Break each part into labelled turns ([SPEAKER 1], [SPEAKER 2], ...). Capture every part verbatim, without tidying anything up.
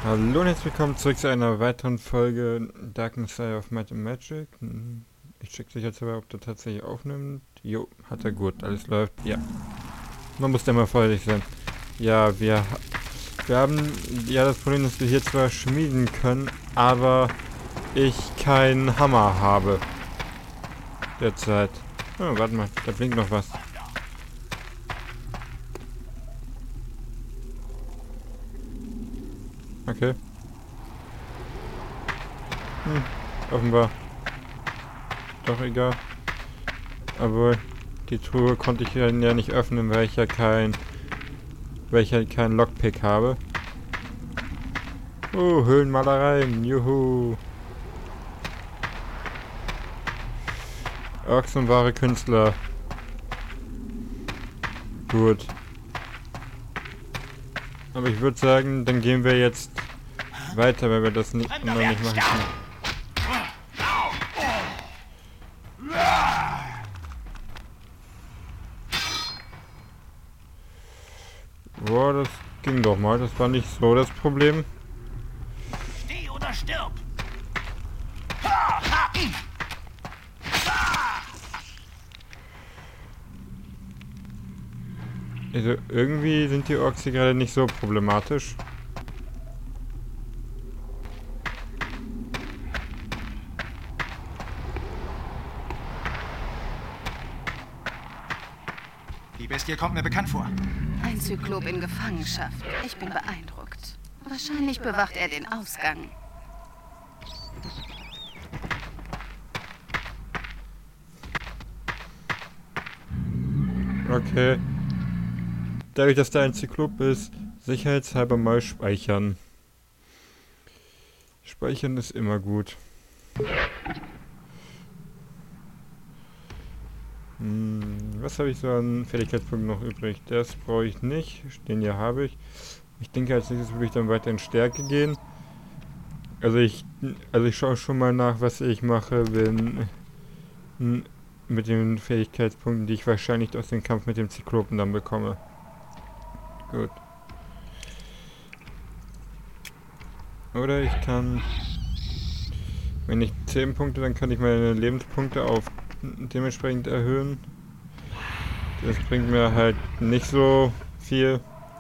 [SPEAKER 1] Hallo und herzlich willkommen zurück zu einer weiteren Folge Dark Messiah of Might and Magic. Ich check sich jetzt aber, ob der tatsächlich aufnimmt. Jo, hat er gut, alles läuft. Ja, man muss da immer vorsichtig sein. Ja, wir, wir haben ja das Problem, dass wir hier zwar schmieden können, aber ich keinen Hammer habe. Derzeit. Oh, warte mal, da blinkt noch was. Okay. Hm, offenbar. Doch egal. Aber die Truhe konnte ich ja nicht öffnen, weil ich ja kein, weil ich ja keinen Lockpick habe. Oh, Höhlenmalereien, juhu. Orks und wahre Künstler. Gut. Aber ich würde sagen, dann gehen wir jetzt weiter, weil wir das nicht, noch nicht machen können. Boah, das ging doch mal. Das war nicht so das Problem.
[SPEAKER 2] Steh oder stirb!
[SPEAKER 1] Also irgendwie sind die Orks hier gerade nicht so problematisch.
[SPEAKER 2] Die Bestie kommt mir bekannt vor.
[SPEAKER 3] Ein Zyklop in Gefangenschaft. Ich bin beeindruckt. Wahrscheinlich bewacht er den Ausgang.
[SPEAKER 1] Okay. Dadurch, dass da ein Zyklop ist, sicherheitshalber mal speichern. Speichern ist immer gut. Hm, was habe ich so an Fertigkeitspunkten noch übrig? Das brauche ich nicht. Den hier habe ich. Ich denke, als nächstes würde ich dann weiter in Stärke gehen. Also ich, also ich schaue schon mal nach, was ich mache, wenn mit den Fähigkeitspunkten, die ich wahrscheinlich aus dem Kampf mit dem Zyklopen dann bekomme. Gut. Oder ich kann, wenn ich zehn Punkte, dann kann ich meine Lebenspunkte auf dementsprechend erhöhen. Das bringt mir halt nicht so viel.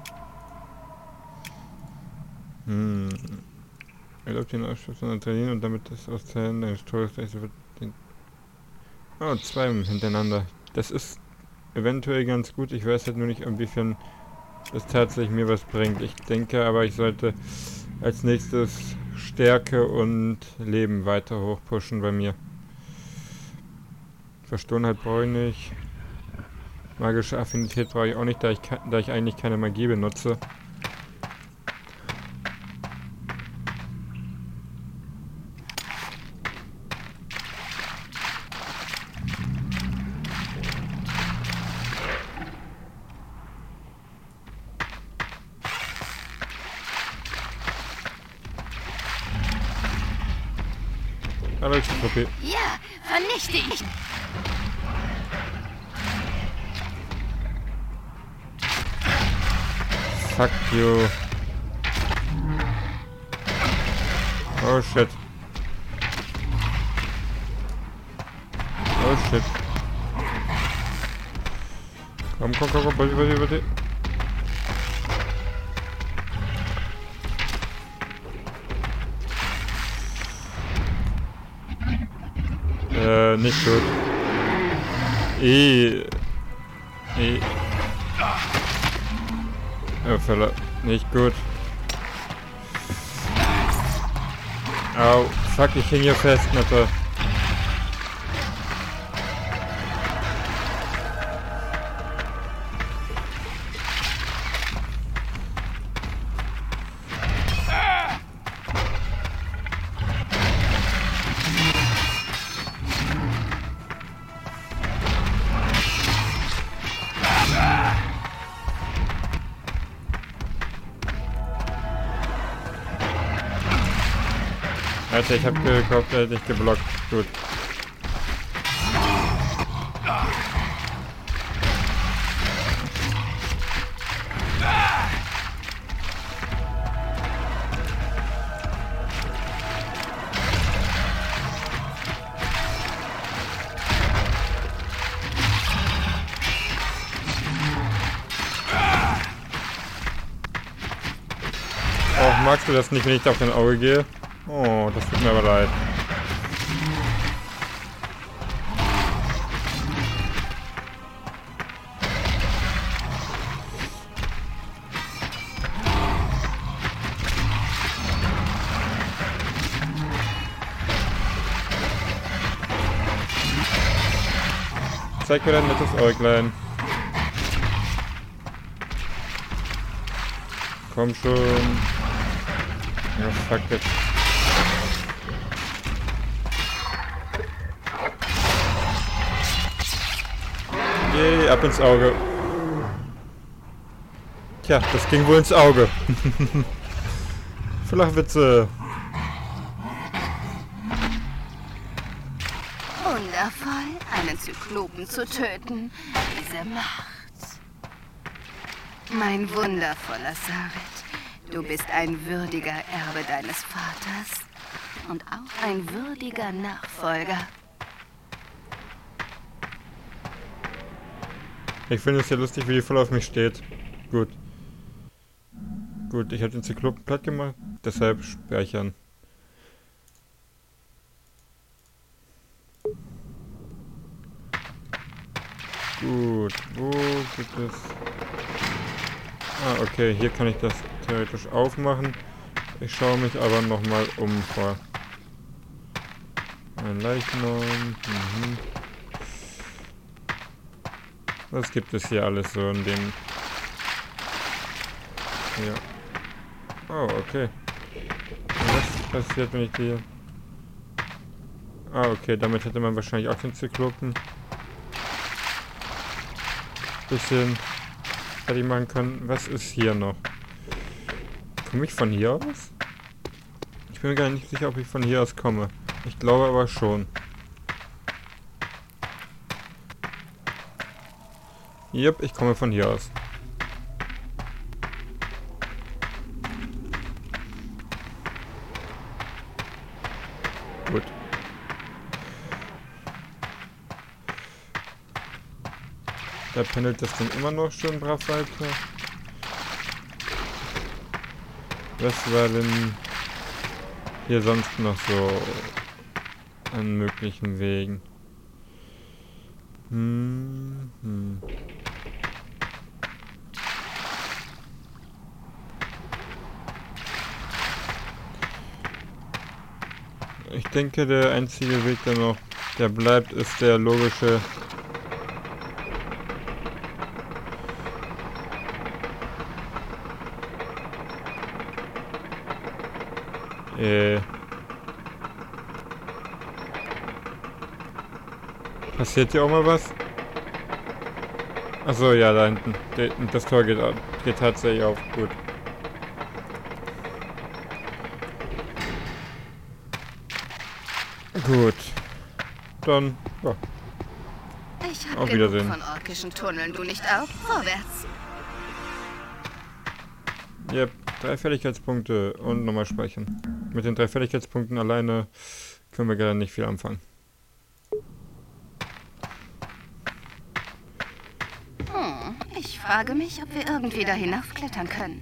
[SPEAKER 1] Hm. Erlaubt den Ausschluss von Adrenalin und damit das Auszählen eines Todes wird den. Oh, zwei hintereinander. Das ist eventuell ganz gut. Ich weiß halt nur nicht, inwiefern das tatsächlich mir was bringt. Ich denke aber, ich sollte als nächstes Stärke und Leben weiter hochpushen bei mir. Verstohlenheit brauche ich nicht. Magische Affinität brauche ich auch nicht, da ich, da ich eigentlich keine Magie benutze. Aber ich okay.
[SPEAKER 3] Ja, vernichte ihn!
[SPEAKER 1] Fuck you. Oh shit. Oh shit. Komm, komm, komm, komm, bitte, bitte, bitte. Äh, nicht gut. I. I. Oh, Fälle. Nicht gut. Au. Fuck, ich hing hier fest, Mutter. Alter, ich hab geglaubt, er hätte dich geblockt. Gut. Ach, magst du das nicht, wenn ich da auf dein Auge gehe? Oh, das tut mir aber leid. Zeig mir dein nettes Äuglein. Komm schon. Ja, fuck it. Yay, ab ins Auge. Tja, das ging wohl ins Auge. Flachwitze.
[SPEAKER 3] Wundervoll, einen Zyklopen zu töten. Diese Macht. Mein wundervoller Sarit, du bist ein würdiger Erbe deines Vaters und auch ein würdiger Nachfolger.
[SPEAKER 1] Ich finde es ja lustig, wie die voll auf mich steht. Gut. Gut, ich habe den Zyklopen platt gemacht, deshalb speichern. Gut, wo gibt es... Ah, okay, hier kann ich das theoretisch aufmachen. Ich schaue mich aber nochmal um vor. Ein Leichnam. Mhm. Was gibt es hier alles so in dem... Ja. Oh, okay. Und was passiert, wenn ich die... Ah, okay, damit hätte man wahrscheinlich auch den Zyklopen bisschen fertig machen können. Was ist hier noch? Komme ich von hier aus? Ich bin mir gar nicht sicher, ob ich von hier aus komme. Ich glaube aber schon. Yep, ich komme von hier aus. Gut. Da pendelt das Ding immer noch schön brav weiter. Was war denn hier sonst noch so an möglichen Wegen? Hm, hm. Ich denke, der einzige Weg, der noch der bleibt, ist der logische. Äh. Passiert hier auch mal was? Achso, ja, da hinten. Das Tor geht, geht tatsächlich auf. Gut. Gut. Dann, ja.
[SPEAKER 3] Ich hab
[SPEAKER 1] Auf
[SPEAKER 3] genug
[SPEAKER 1] Wiedersehen.
[SPEAKER 3] von orkischen Tunneln, du nicht auch? Vorwärts.
[SPEAKER 1] Yep, drei Fertigkeitspunkte und nochmal speichern. Mit den drei Fertigkeitspunkten alleine können wir gerade nicht viel anfangen.
[SPEAKER 3] Hm, ich frage mich, ob wir irgendwie da hinaufklettern können.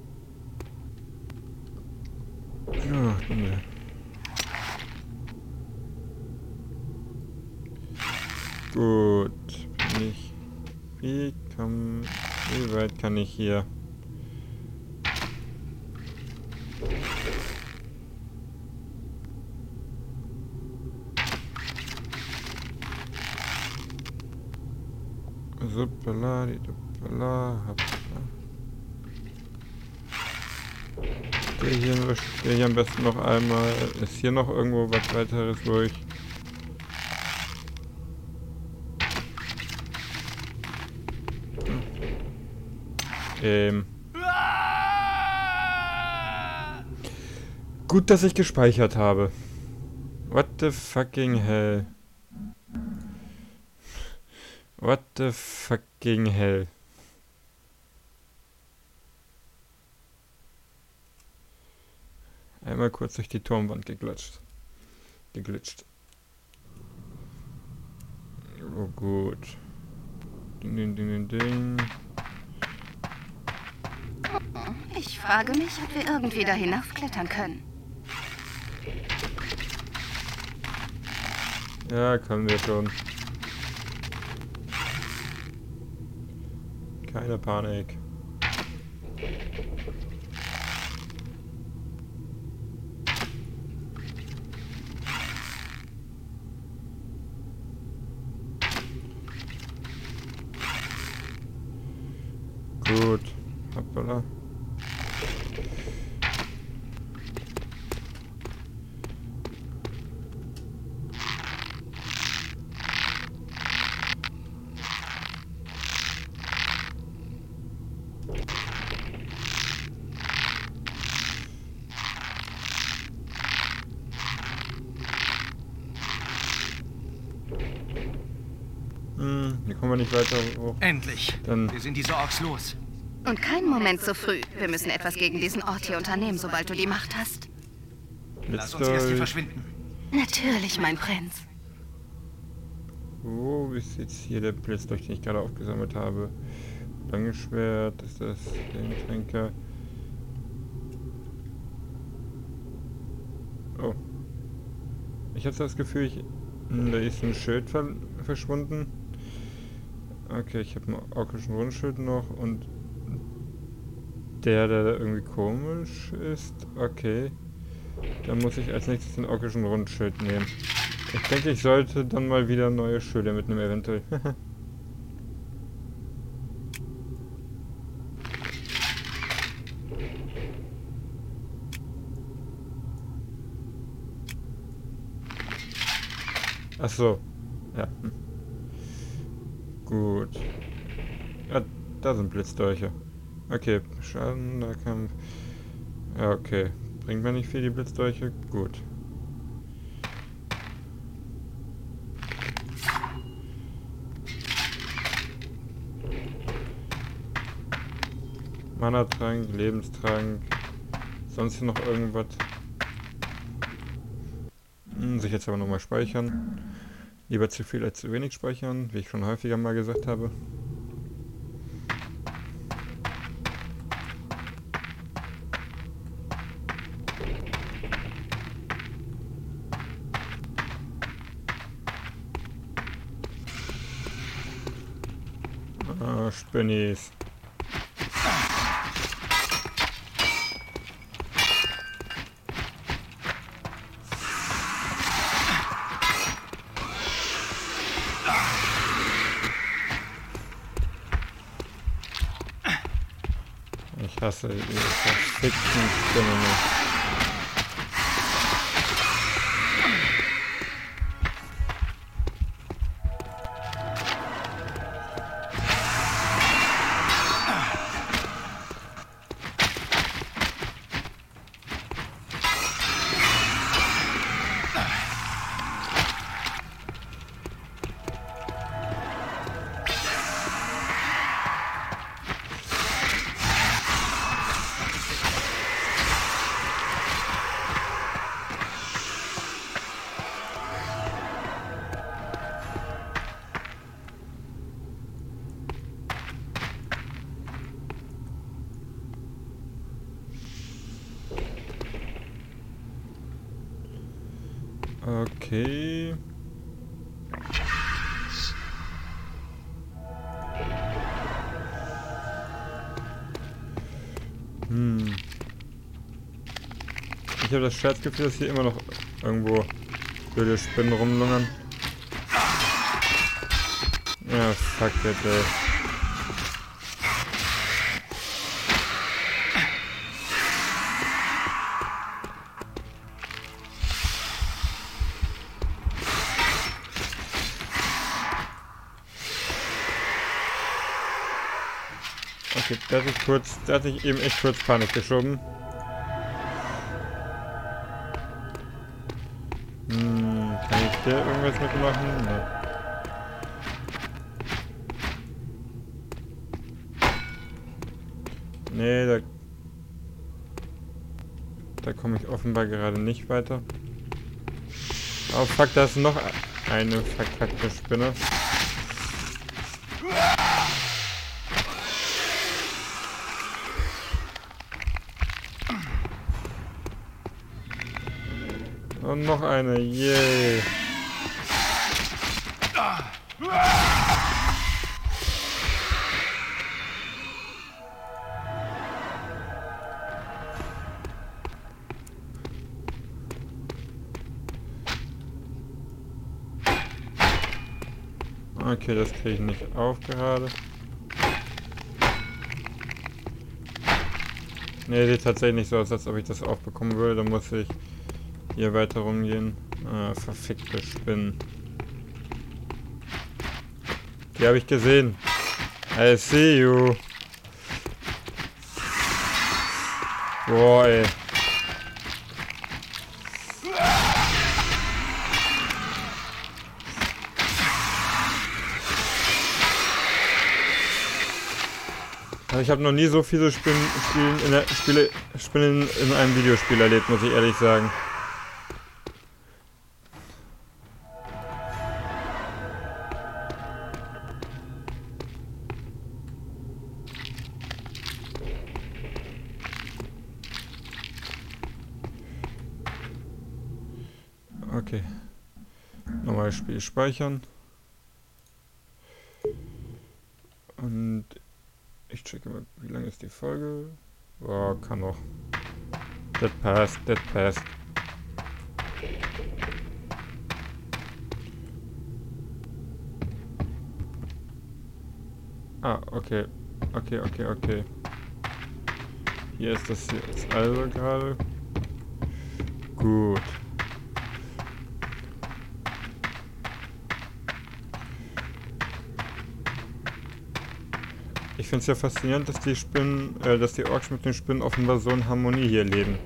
[SPEAKER 1] Ja, ne. Gut. Bin ich. Wie kann. Wie weit kann ich hier? Suppala, die Suppala, der hier, der hier am besten noch einmal. Ist hier noch irgendwo was weiteres, wo ich. Ähm. Gut, dass ich gespeichert habe. What the fucking hell? What the fucking hell? Einmal kurz durch die Turmwand geglitscht. Geglitscht. Oh gut. Ding, ding, ding, ding, ding.
[SPEAKER 3] Ich frage mich, ob wir irgendwie da hinaufklettern können.
[SPEAKER 1] Ja, können wir schon. Keine Panik. Gut. Hoppala. Hm, hier kommen wir nicht weiter hoch.
[SPEAKER 2] Endlich.
[SPEAKER 1] Dann
[SPEAKER 2] Wir sind diese Orks los.
[SPEAKER 3] Und kein Moment zu früh. Wir müssen etwas gegen diesen Ort hier unternehmen, sobald du die Macht hast.
[SPEAKER 2] Lass uns erst hier
[SPEAKER 1] Blitzdolch.
[SPEAKER 2] verschwinden.
[SPEAKER 3] Natürlich, mein Prinz.
[SPEAKER 1] Wo ist jetzt hier der Blitzdolch, den ich gerade aufgesammelt habe? Langes Schwert, ist das der Tränker? Oh. Ich hatte das Gefühl, ich, hm, da ist ein Schild ver verschwunden. Okay, ich habe einen orkischen Rundschild noch und der, der da irgendwie komisch ist. Okay. Dann muss ich als nächstes den orkischen Rundschild nehmen. Ich denke, ich sollte dann mal wieder neue Schilder mitnehmen, eventuell. Ach so. Ja. Hm. Gut. Ja, da sind Blitzdolche. Okay, Schaden, da kann... Ja, okay. Bringt mir nicht viel, die Blitzdolche? Gut. Mana-Trank, Lebenstrank. Sonst hier noch irgendwas? Hm, sich jetzt aber nochmal speichern. Lieber zu viel als zu wenig speichern, wie ich schon häufiger mal gesagt habe. Ah, Spinnis. Ich hasse diese verfickten Spinnen. Okay. Hm. Ich habe das Scherzgefühl, dass hier immer noch irgendwo blöde Spinnen rumlungern. Ja, fuck it, ey. Okay, da hatte ich kurz, da hatte ich eben echt kurz Panik geschoben. Hm, kann ich hier irgendwas mitmachen? Ne. Nee, da... Da komme ich offenbar gerade nicht weiter. Oh fuck, da ist noch eine verkackte Spinne. Und noch eine, yay. Okay, das kriege ich nicht auf gerade. Ne, sieht tatsächlich nicht so aus, als ob ich das aufbekommen würde. Dann muss ich hier weiter rumgehen. Ah, verfickte Spinnen. Die habe ich gesehen. I see you. Boah, ey. Also ich habe noch nie so viele Spinnen, Spielen in der, Spiele, Spinnen in einem Videospiel erlebt, muss ich ehrlich sagen. Okay. Nochmal Spiel speichern. Und ich checke mal, wie lange ist die Folge? Boah, kann noch. That passt, that passt. Ah, okay. Okay, okay, okay. Hier ist das jetzt also gerade. Gut. Ich finde es ja faszinierend, dass die Spinnen, äh, dass die Orks mit den Spinnen offenbar so in Harmonie hier leben.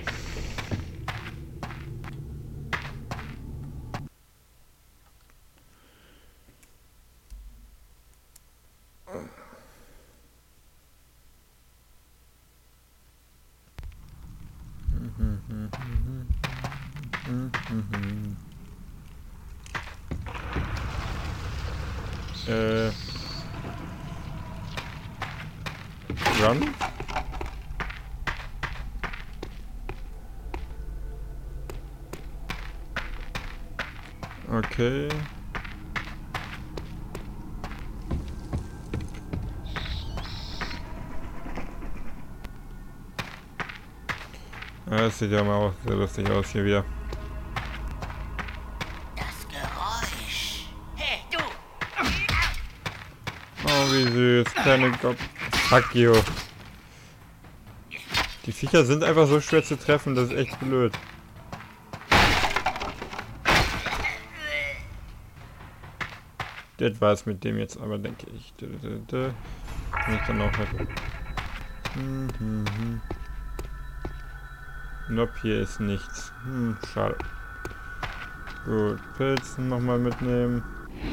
[SPEAKER 1] Äh. Run? Okay. Ja, das sieht ja mal auch sehr lustig aus hier wieder.
[SPEAKER 2] Das Geräusch. Hey, du!
[SPEAKER 1] Oh, wie süß. Kleine Gott. Fuck you. Die Viecher sind einfach so schwer zu treffen, das ist echt blöd. Das war's mit dem jetzt aber, denke ich. Kann ich dann auch halt. Hm, hm, hm. Nope, hier ist nichts. Hm, schade. Gut, Pilzen nochmal mitnehmen.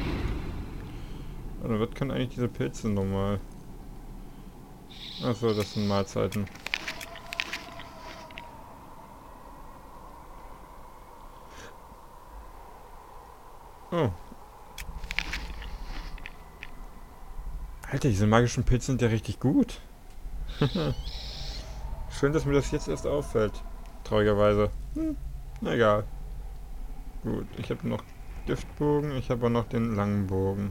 [SPEAKER 1] Oder was können eigentlich diese Pilze nochmal? Achso, das sind Mahlzeiten. Oh. Alter, diese magischen Pilze sind ja richtig gut. Schön, dass mir das jetzt erst auffällt. Traurigerweise. Hm, na egal. Gut, ich habe noch Giftbogen, ich habe auch noch den langen Bogen.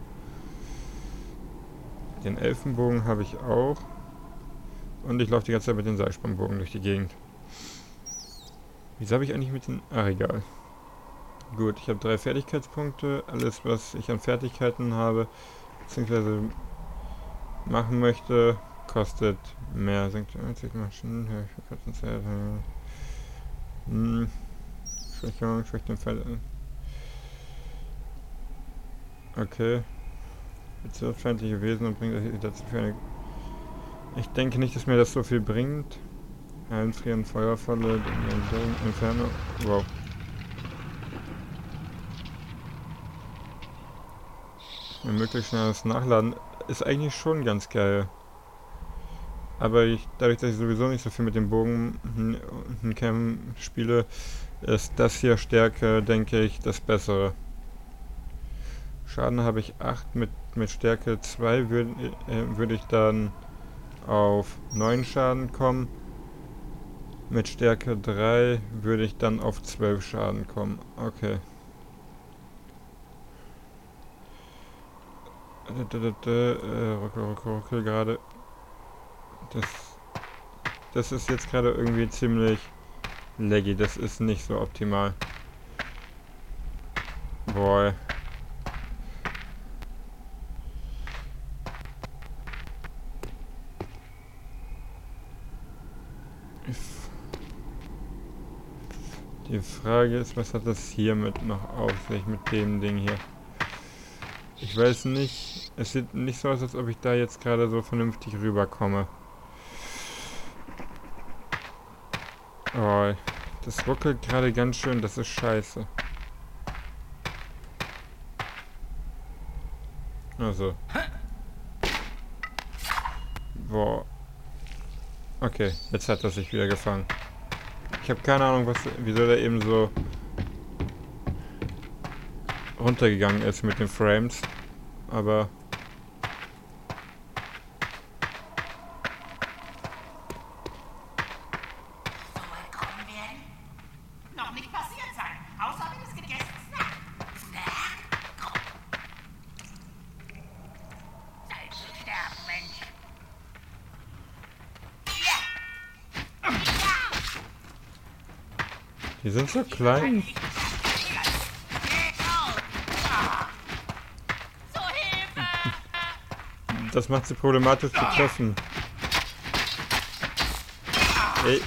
[SPEAKER 1] Den Elfenbogen habe ich auch. Und ich laufe die ganze Zeit mit dem Seilspannbogen durch die Gegend. Wieso habe ich eigentlich mit den... Ach, egal. Gut, ich habe drei Fertigkeitspunkte. Alles, was ich an Fertigkeiten habe, beziehungsweise machen möchte, kostet mehr. Maschen, hm. Schwächung, schwächt den Fall. Okay. Bezirksfeindliche Wesen und bringt das dazu für eine. Ich denke nicht, dass mir das so viel bringt. Einfrieren, Feuerfalle, Inferno. Wow. Möglichst schnelles Nachladen ist eigentlich schon ganz geil. Aber ich, dadurch, dass ich sowieso nicht so viel mit dem Bogen in Cam spiele, ist das hier Stärke, denke ich, das Bessere. Schaden habe ich acht, mit, mit Stärke zwei würde äh, würd ich dann auf neun Schaden kommen. Mit Stärke drei würde ich dann auf zwölf Schaden kommen. Okay. Äh, ruckel, ruckel, ruckel gerade. Das, das ist jetzt gerade irgendwie ziemlich laggy. Das ist nicht so optimal. Boah. Die Frage ist, was hat das hiermit noch auf sich, mit dem Ding hier? Ich weiß nicht. Es sieht nicht so aus, als ob ich da jetzt gerade so vernünftig rüberkomme. Oh, das ruckelt gerade ganz schön, das ist scheiße. Also. Boah. Okay, jetzt hat er sich wieder gefangen. Ich habe keine Ahnung, was, wieso der eben so runtergegangen ist mit den Frames. Aber
[SPEAKER 2] So weit kommen werden? Noch nicht passiert sein. Außer wenn es gegessen Snack. Snack? Komm. Zeit zu sterben, Mensch. Ja. Ja.
[SPEAKER 1] die sind so klein.
[SPEAKER 2] So Hilfe!
[SPEAKER 1] Das macht sie problematisch zu treffen. Ey,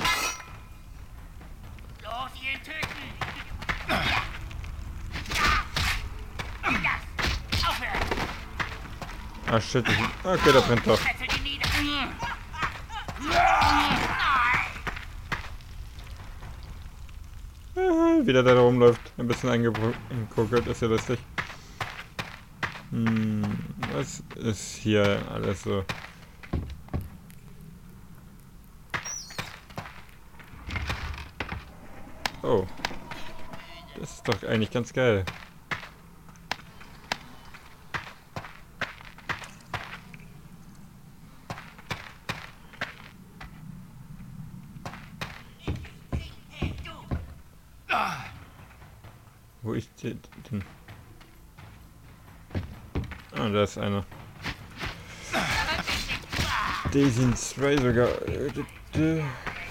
[SPEAKER 2] Los, ihn töten! Das! Aufhören!
[SPEAKER 1] ah shit. Ich, okay, der brennt doch.
[SPEAKER 2] Setze die nieder! Nein!
[SPEAKER 1] Ah, wieder der da rumläuft. Ein bisschen eingekokelt, ist ja lustig. Hm, was ist hier alles so? Oh. Das ist doch eigentlich ganz geil.
[SPEAKER 2] Hey, du!
[SPEAKER 1] Wo ich den... den ah, da ist einer. Die sind zwei sogar. Äh, d- d-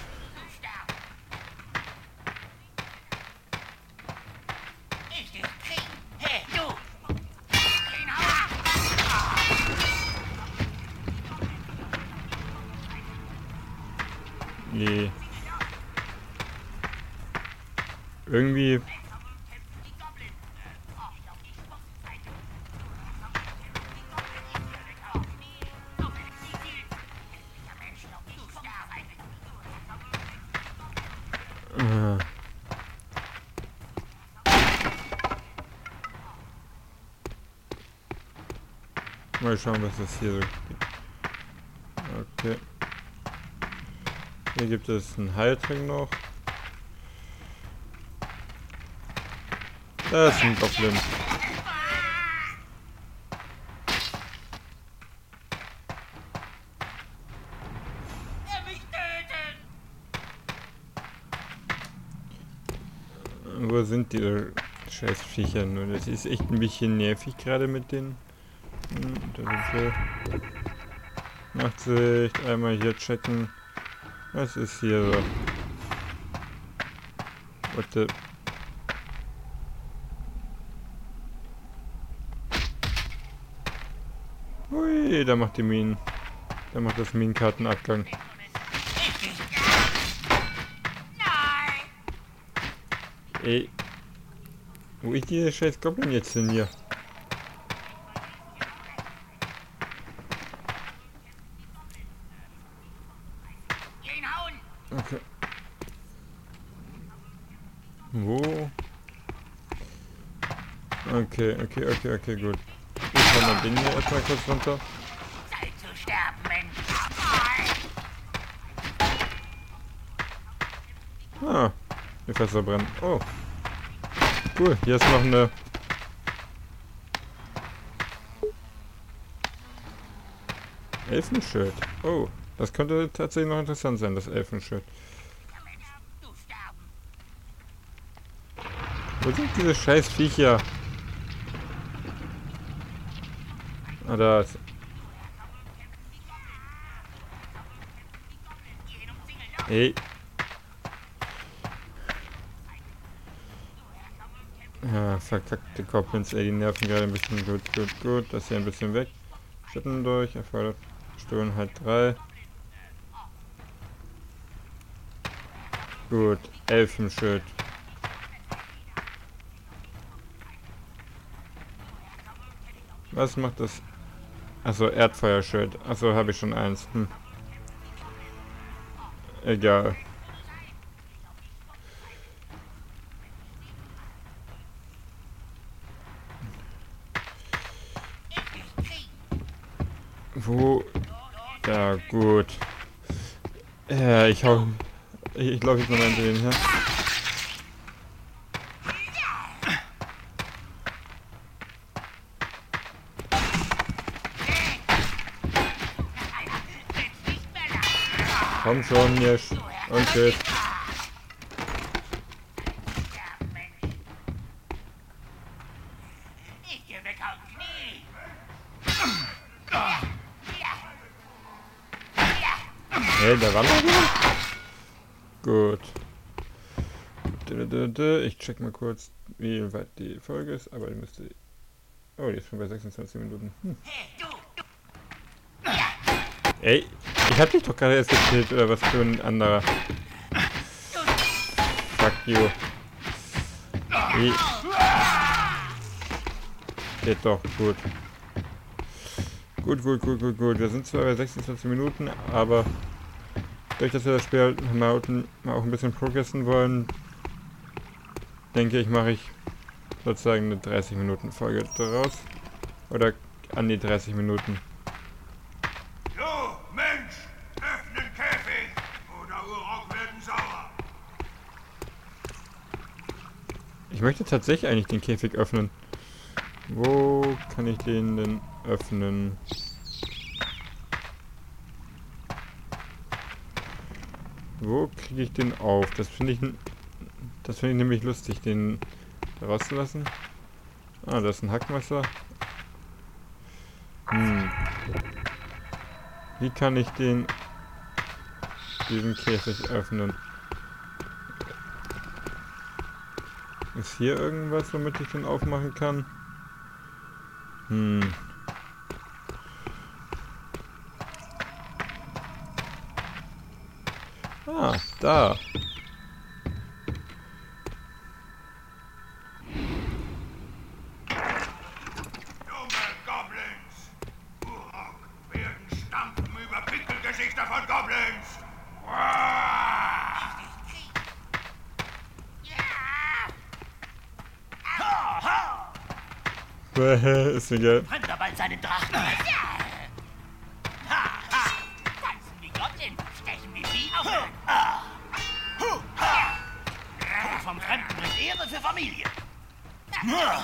[SPEAKER 2] Ich dich kriegen! Hey, du! Ihn hauen!
[SPEAKER 1] Nee. Irgendwie. Äh. Mal schauen, was es hier so gibt. Okay. Hier gibt es einen Heiltrank noch. Das ist ein Goblin.
[SPEAKER 2] Er mich töten!
[SPEAKER 1] Wo sind die scheiß Viecher nur? Das ist echt ein bisschen nervig gerade mit denen. Hm, da sind wir. Nachtsicht, einmal hier checken. Was ist hier so? What the... Ui, da macht die Minen. Da macht das Minenkartenabgang.
[SPEAKER 2] Nein!
[SPEAKER 1] Ey. Wo ist dieser scheiß Goblin jetzt denn hier?
[SPEAKER 2] Ihn hauen!
[SPEAKER 1] Okay. Wo? Okay, okay, okay, okay, gut. Ich hau mal den hier erstmal kurz runter.
[SPEAKER 2] Zeit zu sterben, Mensch! Nein!
[SPEAKER 1] Ah, hier Fässer brennen. Oh. Cool, hier ist noch eine... Elfenschild. Oh, das könnte tatsächlich noch interessant sein, das Elfenschild. Wo sind diese scheiß Viecher? Ah, da ist... Ey. Ja, verkackte Goblins, ey, die nerven gerade ein bisschen. Gut, gut, gut. Das hier ein bisschen weg. Schütten durch, erfordert Sturmheit drei. Gut, Elfenschild. Was macht das? Achso, Erdfeuerschild. Achso, habe ich schon eins. Hm. Egal. Wo? Ja, gut. Ja, ich hau... Ich, ich glaube, ich noch mal hinter den her. Komm schon, Jesch. Und tschüss.
[SPEAKER 2] Ich geh weg auf Knie.
[SPEAKER 1] Hey, der war noch wieder? Gut. Ich check mal kurz, wie weit die Folge ist, aber die müsste... Oh, die ist schon bei sechsundzwanzig Minuten. Hm. Ey, ich hab dich doch gerade erst gekillt, oder was für ein anderer. Fuck you. Wie? Geht doch, gut. Gut, gut, gut, gut, gut. Wir sind zwar bei sechsundzwanzig Minuten, aber durch dass wir das Spiel mal auch ein bisschen progressen wollen, denke ich, mache ich sozusagen eine dreißig Minuten Folge daraus. Oder an die dreißig Minuten.
[SPEAKER 4] Jo, Mensch! Öffnen Käfig! Oder Urok werden sauer!
[SPEAKER 1] Ich möchte tatsächlich eigentlich den Käfig öffnen. Wo kann ich den denn öffnen? Wo kriege ich den auf? Das finde ich, das finde ich nämlich lustig, den da rauszulassen. Ah, das ist ein Hackmesser. Hm. Wie kann ich den diesen Käfig öffnen? Ist hier irgendwas, womit ich den aufmachen kann? Hm. Ah, da.
[SPEAKER 4] Dumme Goblins! Urok werden stampfen über Pickelgesichter von Goblins! Uah!
[SPEAKER 1] Ist egal.
[SPEAKER 2] Fremder bald seinen Drachen. Ha, ha. Tanzen wie Goblin, stechen wie Vieh auf. Ah. Huh, ha. Tod vom Fremden bringt Ehre für Familie. Na.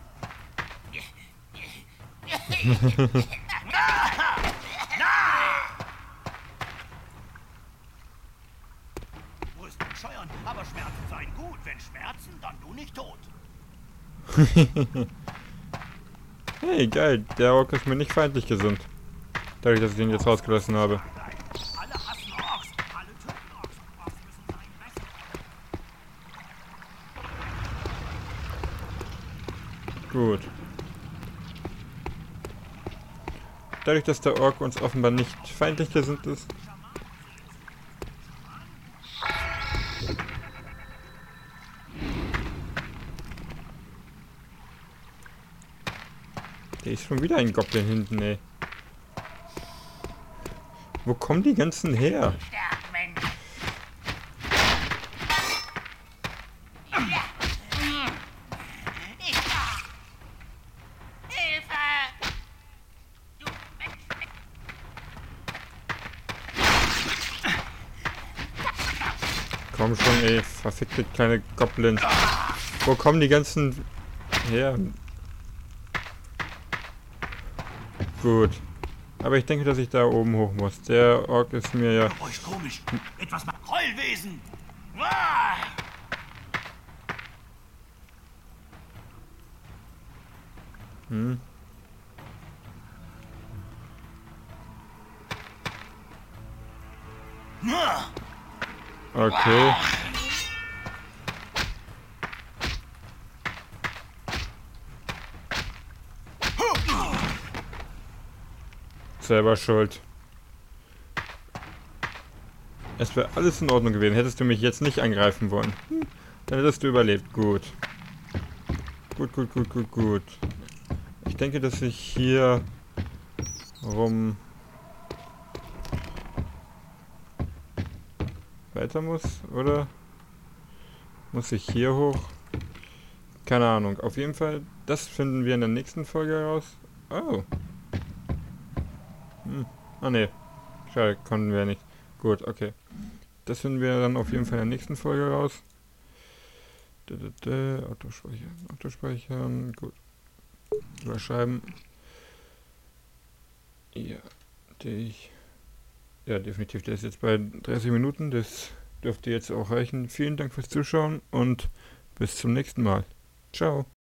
[SPEAKER 2] Rüsten scheuern, aber Schmerzen seien gut. Wenn Schmerzen, dann du nicht tot.
[SPEAKER 1] Hey, geil. Der Ork ist mir nicht feindlich gesinnt. Dadurch, dass ich den jetzt rausgelassen habe.
[SPEAKER 2] Alle hassen Orks. Alle töten Orks. Orks müssen sein besser.
[SPEAKER 1] Gut. Dadurch, dass der Ork uns offenbar nicht feindlich gesinnt ist. Da ist schon wieder ein Goblin hinten, ey. Wo kommen die ganzen her?
[SPEAKER 2] Stark, Mensch. Hilfe! Du Mensch.
[SPEAKER 1] Komm schon, ey. Verfickte kleine Goblins. Wo kommen die ganzen her? Gut. Aber ich denke, dass ich da oben hoch muss. Der Ork ist mir ja...
[SPEAKER 2] Euch komisch. Etwas mal Heulwesen. Ah!
[SPEAKER 1] Hm. Okay. Selber schuld. Es wäre alles in Ordnung gewesen. Hättest du mich jetzt nicht angreifen wollen. Hm. Dann hättest du überlebt. Gut. Gut, gut, gut, gut, gut. Ich denke, dass ich hier rum weiter muss, oder? Muss ich hier hoch? Keine Ahnung. Auf jeden Fall, das finden wir in der nächsten Folge heraus. Oh. Hm. Ah, ne. Schade, konnten wir nicht. Gut, okay. Das finden wir dann auf jeden Fall in der nächsten Folge raus. Autospeichern, Autospeichern, gut. Überschreiben. Ja, ich. Ja, definitiv. Der ist jetzt bei dreißig Minuten. Das dürfte jetzt auch reichen. Vielen Dank fürs Zuschauen und bis zum nächsten Mal. Ciao.